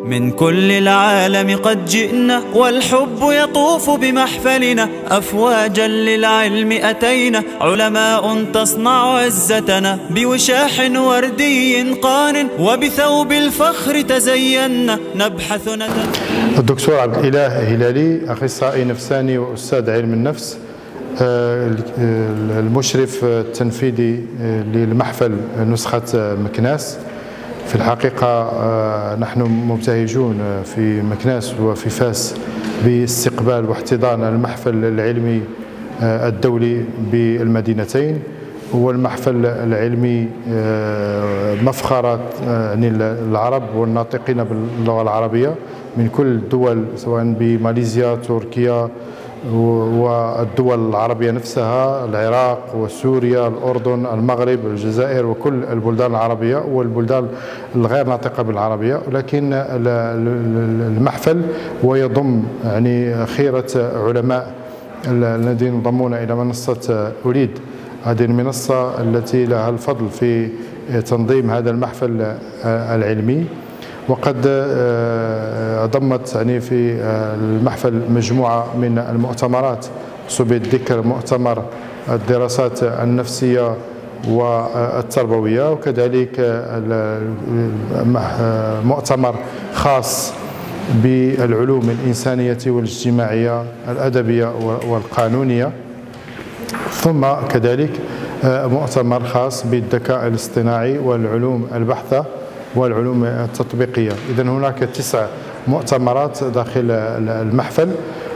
من كل العالم قد جئنا والحب يطوف بمحفلنا، أفواجا للعلم أتينا، علماء تصنع عزتنا، بوشاح وردي قان وبثوب الفخر تزينا، نبحث الدكتور عبد الإله هلالي، أخصائي نفساني وأستاذ علم النفس، المشرف التنفيذي للمحفل نسخة مكناس. في الحقيقة نحن مبتهجون في مكناس وفي فاس باستقبال واحتضان المحفل العلمي الدولي بالمدينتين. هو المحفل العلمي مفخرة العرب والناطقين باللغة العربية من كل الدول، سواء بماليزيا، تركيا، والدول العربية نفسها، العراق وسوريا، الأردن، المغرب، الجزائر، وكل البلدان العربية والبلدان الغير ناطقة بالعربية. ولكن المحفل هو يضم خيرة علماء الذين انضمون إلى منصة أوليد، هذه المنصة التي لها الفضل في تنظيم هذا المحفل العلمي. وقد ضمت في المحفل مجموعة من المؤتمرات، بالذكر مؤتمر الدراسات النفسية والتربوية، وكذلك مؤتمر خاص بالعلوم الإنسانية والاجتماعية الأدبية والقانونية، ثم كذلك مؤتمر خاص بالذكاء الاصطناعي والعلوم البحثة والعلوم التطبيقية. إذن هناك 9 مؤتمرات داخل المحفل،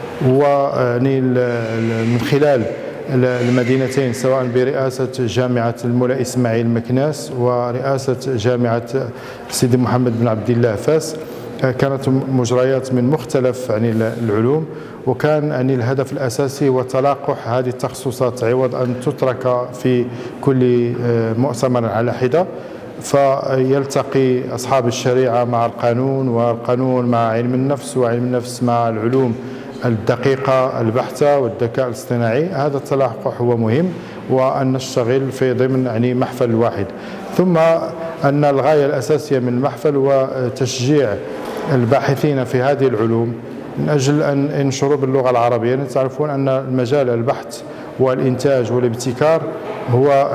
ومن خلال المدينتين، سواء برئاسة جامعة المولاي إسماعيل مكناس ورئاسة جامعة سيدي محمد بن عبد الله فاس، كانت مجريات من مختلف العلوم، وكان الهدف الأساسي هو تلاقح هذه التخصصات عوض أن تترك في كل مؤتمر على حدة، فيلتقي أصحاب الشريعة مع القانون، والقانون مع علم النفس، وعلم النفس مع العلوم الدقيقة البحتة والذكاء الاصطناعي. هذا التلاقح هو مهم، وأن نشتغل في ضمن محفل واحد. ثم أن الغاية الأساسية من المحفل هو تشجيع الباحثين في هذه العلوم من أجل أن ينشروا باللغة العربية. تعرفون أن المجال البحث والإنتاج والابتكار هو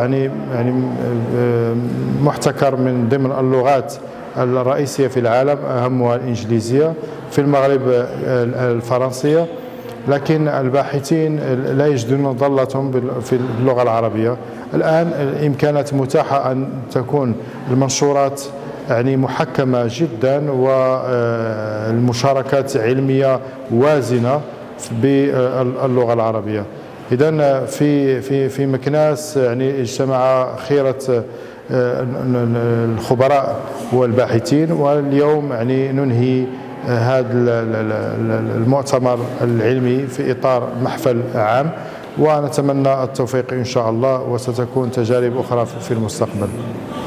محتكر من ضمن اللغات الرئيسية في العالم، أهمها الإنجليزية، في المغرب الفرنسية، لكن الباحثين لا يجدون ضالتهم في اللغة العربية. الآن الإمكانات متاحة أن تكون المنشورات محكمة جدا، والمشاركات علمية وازنة باللغة العربية. إذن في مكناس اجتمع خيرة الخبراء والباحثين، واليوم ننهي هذا المؤتمر العلمي في إطار محفل عام، ونتمنى التوفيق إن شاء الله، وستكون تجارب أخرى في المستقبل.